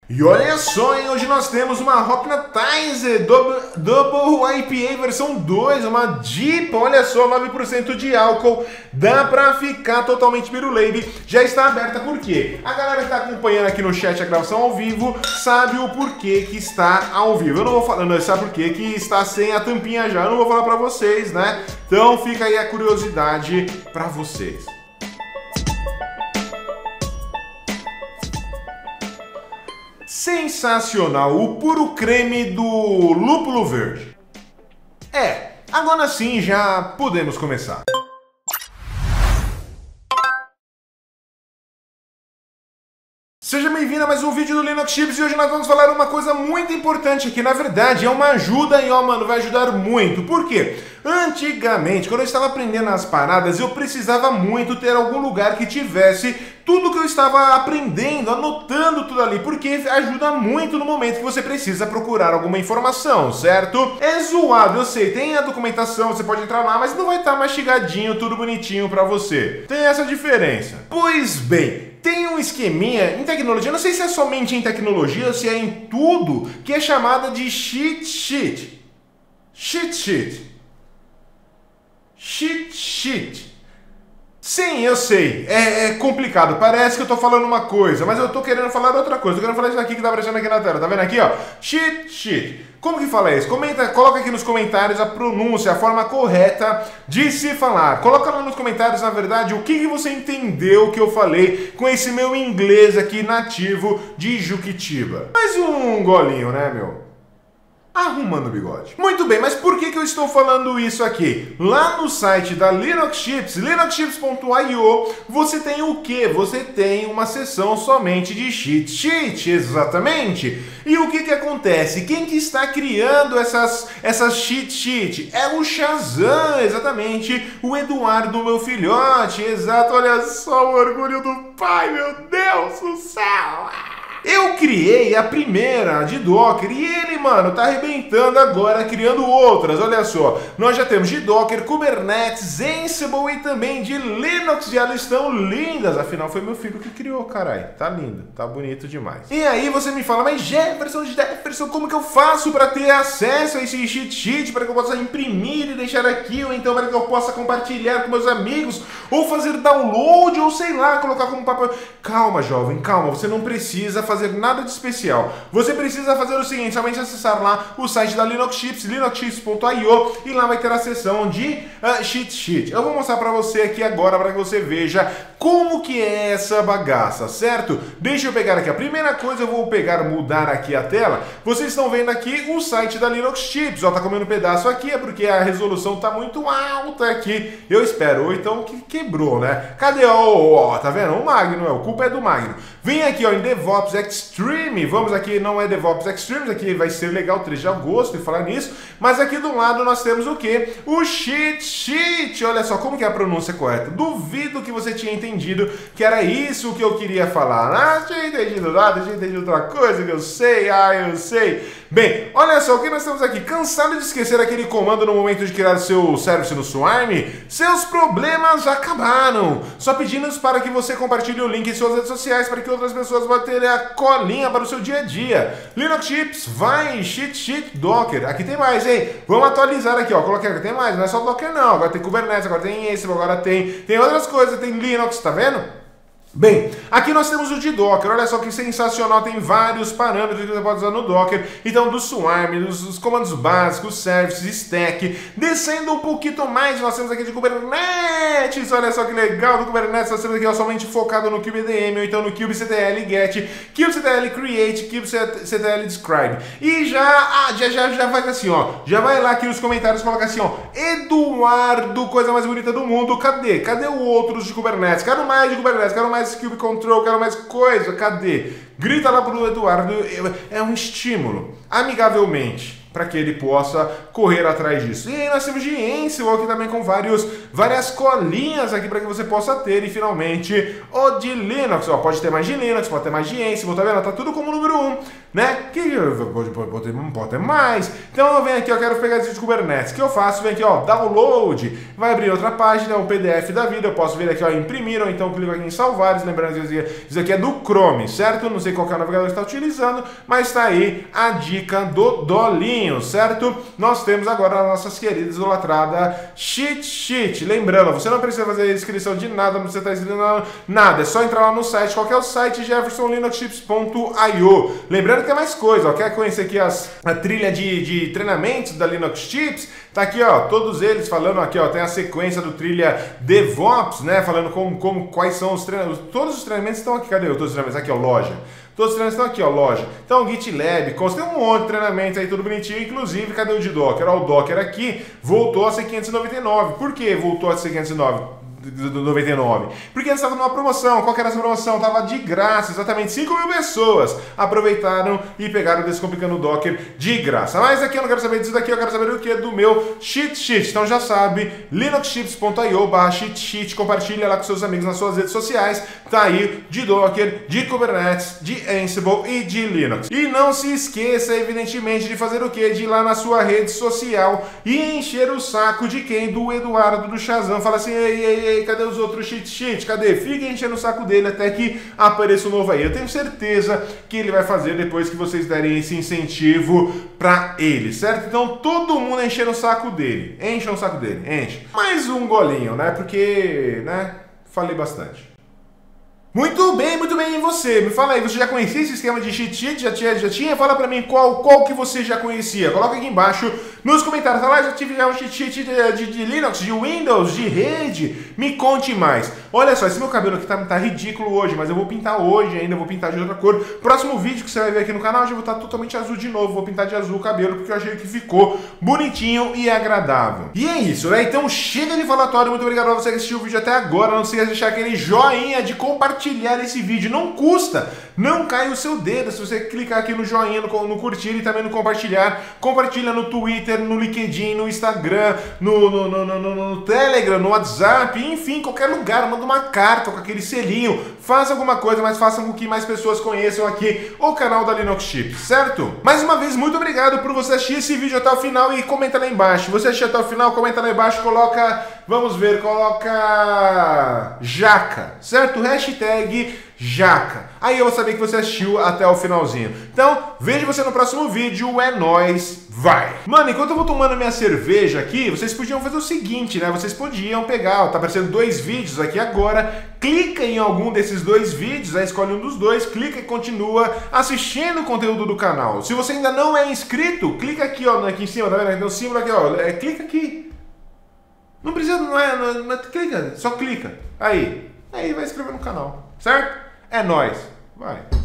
E olha só, hein? Hoje nós temos uma Hypnotizer Double IPA versão 2, uma DIPA, olha só, 9% de álcool, dá pra ficar totalmente biruleibe, já está aberta por quê? A galera que está acompanhando aqui no chat a gravação ao vivo sabe o porquê que está ao vivo. Eu não vou falar, não, sabe por quê que está sem a tampinha já, eu não vou falar pra vocês, né? Então fica aí a curiosidade pra vocês. Sensacional, o puro creme do lúpulo verde. Agora sim já podemos começar. Seja bem-vindo a mais um vídeo do Linux Chips e hoje nós vamos falar uma coisa muito importante que na verdade é uma ajuda e ó, mano, vai ajudar muito. Por quê? Antigamente, quando eu estava aprendendo as paradas, eu precisava muito ter algum lugar que tivesse tudo que eu estava aprendendo, anotando tudo ali, porque ajuda muito no momento que você precisa procurar alguma informação, certo? É zoado, eu sei, tem a documentação, você pode entrar lá, mas não vai estar mastigadinho, tudo bonitinho pra você. Tem essa diferença. Pois bem, tem um esqueminha em tecnologia, não sei se é somente em tecnologia ou se é em tudo, que é chamada de cheat sheet. Cheat sheet. Cheat sheet. Sim, eu sei, é complicado, parece que eu tô falando uma coisa, mas eu tô querendo falar outra coisa, tô querendo falar isso aqui que tá aparecendo aqui na tela, tá vendo aqui, ó? Cheat sheet. Como que fala isso? Comenta, coloca aqui nos comentários a pronúncia, a forma correta de se falar. Coloca lá nos comentários, na verdade, o que você entendeu que eu falei com esse meu inglês aqui nativo de Juquitiba. Mais um golinho, né, meu? Arrumando o bigode. Muito bem, mas por que eu estou falando isso aqui? Lá no site da Linux Chips, linuxchips.io, você tem o quê? Você tem uma seção somente de cheat sheet, exatamente. E o que acontece? Quem que está criando essas cheat sheet? É o Shazam, exatamente, o Eduardo, meu filhote, exato, olha só o orgulho do pai, meu Deus do céu! Eu criei a primeira de Docker e ele, mano, tá arrebentando agora, criando outras. Olha só, nós já temos de Docker, Kubernetes, Ansible e também de Linux. E elas estão lindas, afinal foi meu filho que criou, carai. Tá lindo, tá bonito demais. E aí você me fala, mas Jefferson, como que eu faço para ter acesso a esse cheat sheet, para que eu possa imprimir e deixar aqui, ou então para que eu possa compartilhar com meus amigos, ou fazer download, ou sei lá, colocar como papel. Calma, jovem, calma, você não precisa fazer nada de especial. Você precisa fazer o seguinte, somente acessar lá o site da Linux Chips, linuxchips.io, e lá vai ter a seção de cheat sheet. Eu vou mostrar para você aqui agora para que você veja como que é essa bagaça, certo? Deixa eu pegar aqui a primeira coisa, eu vou mudar aqui a tela. Vocês estão vendo aqui o site da Linux Chips, ó, tá comendo um pedaço aqui, é porque a resolução tá muito alta aqui, eu espero, ou então que quebrou, né? Cadê, ó, tá vendo? O Magno, a culpa é do Magno. Vem aqui, ó, em DevOps Extreme, vamos aqui, não é DevOps Extreme, aqui vai ser legal 3 de agosto e falar nisso, mas aqui do lado nós temos o que? O cheat sheet, olha só como que é a pronúncia correta, duvido que você tinha entendido que era isso que eu queria falar, ah, tinha entendido nada, tinha entendido outra coisa que eu sei, eu sei. Bem, olha só o que nós temos aqui, cansado de esquecer aquele comando no momento de criar seu service no Swarm? Seus problemas acabaram, só pedimos para que você compartilhe o link em suas redes sociais para que outras pessoas vão ter a colinha para o seu dia a dia. Linux Chips, vai, cheat sheet, Docker. Aqui tem mais, hein? Vamos atualizar aqui, ó. Coloquei aqui, tem mais, não é só Docker não. Agora tem Kubernetes, agora tem Ansible, agora tem outras coisas, tem Linux, tá vendo? Bem, aqui nós temos o de Docker, olha só que sensacional, tem vários parâmetros que você pode usar no Docker, então do Swarm, dos comandos básicos, services, stack, descendo um pouquinho mais, nós temos aqui de Kubernetes, olha só que legal, do Kubernetes nós temos aqui ó, somente focado no kubectl, ou então no kubectl get, kubectl create, kubectl describe, e já vai assim, ó, já vai lá aqui nos comentários e coloca assim, ó, Eduardo, coisa mais bonita do mundo, cadê o outros de Kubernetes? Quero mais de Kubernetes, quero mais Kube Control, quero mais coisa, cadê? Grita lá pro Eduardo, é um estímulo, amigavelmente, para que ele possa correr atrás disso. E aí nós temos de Ansible aqui também com várias colinhas aqui para que você possa ter, e finalmente o de Linux, ó, pode ter mais de Linux, pode ter mais de Ansible, tá vendo? Tá tudo como número 1, né? Que pode ter mais. Então eu venho aqui, eu quero pegar esse de Kubernetes. O que eu faço? Venho aqui, ó, download, vai abrir outra página, um PDF da vida, eu posso vir aqui, ó, imprimir, ou então clico aqui em salvar, lembrando que isso aqui é do Chrome, certo? Não sei qual que é o navegador que está utilizando, mas tá aí a dica do Dolinho, certo? Nós temos agora as nossas queridas idolatradas Cheat Sheet. Lembrando, você não precisa fazer inscrição de nada, não precisa estar inscrito nada, é só entrar lá no site, qual que é o site? jeffersonlinuxchips.io. Lembrando que tem mais coisa, ó, quer conhecer aqui a trilha de treinamentos da Linux Chips? Tá aqui, ó, todos eles falando aqui, ó, tem a sequência do trilha DevOps, né, falando quais são os treinamentos, todos os treinamentos estão aqui, cadê todos os treinamentos? Aqui, ó, loja. Todos os treinamentos estão aqui, ó, loja. Então, GitLab, tem um monte de treinamentos aí, tudo bonitinho. Inclusive, cadê o de Docker? Ó, o Docker aqui voltou a ser 599. Por que voltou a ser 599? Porque eles estavam numa promoção. Qual que era essa promoção? Tava de graça, exatamente 5.000 pessoas aproveitaram e pegaram o Descomplicando o Docker de graça. Mas aqui eu não quero saber disso daqui, eu quero saber o que? Do meu cheat sheet. Então já sabe, linuxchips.io/cheat sheet, compartilha lá com seus amigos nas suas redes sociais. Tá aí de Docker, de Kubernetes, de Ansible e de Linux. E não se esqueça, evidentemente, de fazer o que? De ir lá na sua rede social e encher o saco de quem? Do Eduardo, do Shazam. Fala assim, ei, cadê os outros cheat sheet? Cadê? Fica enchendo o saco dele até que apareça um novo aí. Eu tenho certeza que ele vai fazer depois que vocês derem esse incentivo pra ele, certo? Então todo mundo enchendo o saco dele. Encha o saco dele, enche. Mais um golinho, né? Porque, né? Falei bastante. Muito bem, e você? Me fala aí, você já conhecia esse esquema de cheat sheet? Já tinha? Fala pra mim qual que você já conhecia. Coloca aqui embaixo nos comentários. Fala, já tive um cheat sheet de Linux, de Windows, de rede. Me conte mais. Olha só, esse meu cabelo aqui tá ridículo hoje, mas eu vou pintar hoje ainda, vou pintar de outra cor. Próximo vídeo que você vai ver aqui no canal, eu já vou estar totalmente azul de novo. Vou pintar de azul o cabelo, porque eu achei que ficou bonitinho e agradável. E é isso, né? Então chega de falatório. Muito obrigado a você que assistiu o vídeo até agora. Não se esqueça de deixar aquele joinha, de compartilhar esse vídeo, não custa, não cai o seu dedo se você clicar aqui no joinha, no curtir e também no compartilhar. Compartilha no Twitter, no LinkedIn, no Instagram, no Telegram, no WhatsApp, enfim, qualquer lugar, manda uma carta com aquele selinho, faça alguma coisa, mas faça com que mais pessoas conheçam aqui o canal da Linux Chips, certo? Mais uma vez, muito obrigado por você assistir esse vídeo até o final e comenta lá embaixo. Você assistiu até o final, comenta lá embaixo, coloca, vamos ver, coloca jaca, certo? Hashtag jaca. Aí eu vou saber que você assistiu até o finalzinho. Então, vejo você no próximo vídeo. É nóis, vai! Mano, enquanto eu vou tomando minha cerveja aqui, vocês podiam fazer o seguinte, né? Vocês podiam pegar, ó, tá aparecendo 2 vídeos aqui agora, clica em algum desses 2 vídeos, aí escolhe um dos 2, clica e continua assistindo o conteúdo do canal. Se você ainda não é inscrito, clica aqui, ó, aqui em cima, tá vendo? Tem um símbolo aqui, ó, clica aqui. Não precisa, não é clica, só clica. Aí vai inscrever no canal, certo? É nóis, vai.